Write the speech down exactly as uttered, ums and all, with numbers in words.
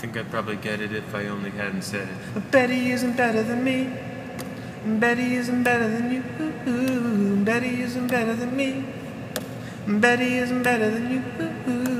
think I'd probably get it if I only hadn't said it. But Betty isn't better than me. Betty isn't better than you. Betty isn't better than me. Betty isn't better than you.